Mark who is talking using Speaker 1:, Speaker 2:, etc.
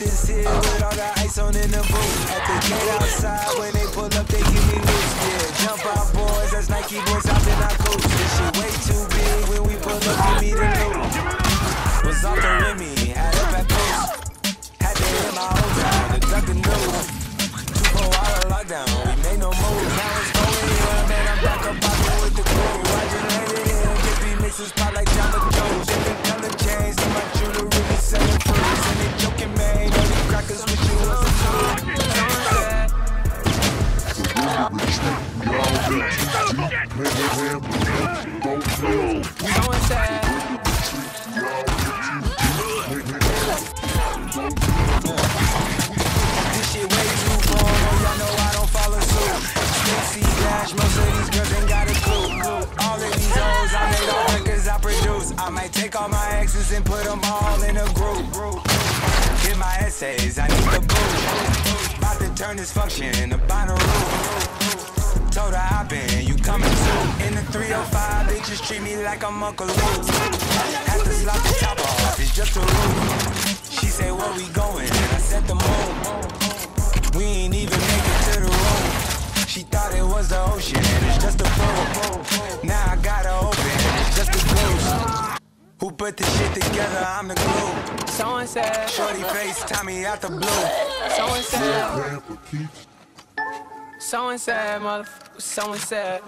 Speaker 1: this here with all the ice on in the booth. At the gate outside, when they pull up, they give me loose. Yeah, jump out, boys, that's Nike boys out in our coach. This shit way too big when we pull up, give me the loot. Was off the Remy, had up at post. Had to hit my old town, the duck and news. 24-hour lockdown, we made no move. Now it's going on, man, I'm back up out there with the crew. I just landed in, baby mixes pop like Jamba Joe's. Different color chains, and my jewelry be selling fruits. And they joking, man, all these crackers wish you was a tool. So sad. This shit way too long, oh y'all know I don't follow suit. Stacy Dash, most of these girls ain't got a clue. All of these hoes, I made all records I produce. I might take all my exes and put them all in a group. Get my essays, I need the boot. About to turn this function into binary. Told her I been, you coming too. In the 305, bitches treat me like I'm Uncle Luke. Had to slap the top off, it's just a roof. She said, where we going? And I said the moon. We ain't even make it to the room. She thought it was the ocean, and it's just a pool. Now I gotta open, it's just a close. Who put this shit together? I'm the glue. Someone said, shorty face, Tommy out the blue. Someone said, someone said, motherfucker, someone said.